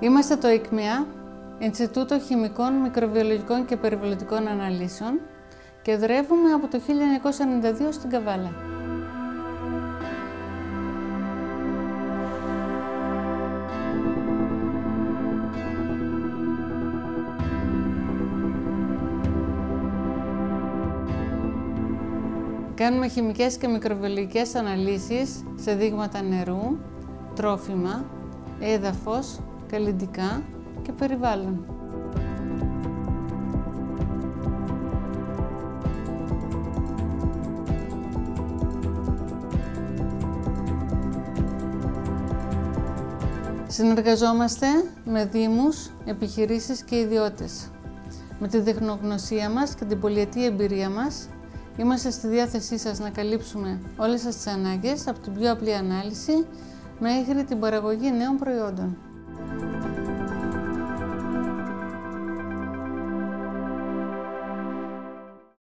Είμαστε το ΙΚΜΙΑ, Ινστιτούτο Χημικών, Μικροβιολογικών και Περιβαλλοντικών Αναλύσεων και εδρεύουμε από το 1992 στην Καβάλα. Κάνουμε χημικές και μικροβιολογικές αναλύσεις σε δείγματα νερού, τρόφιμα, έδαφος, καλλυντικά και περιβάλλον. Συνεργαζόμαστε με δήμους, επιχειρήσεις και ιδιώτες. Με τη τεχνογνωσία μας και την πολυετή εμπειρία μας, είμαστε στη διάθεσή σας να καλύψουμε όλες σας τις ανάγκες, από την πιο απλή ανάλυση μέχρι την παραγωγή νέων προϊόντων.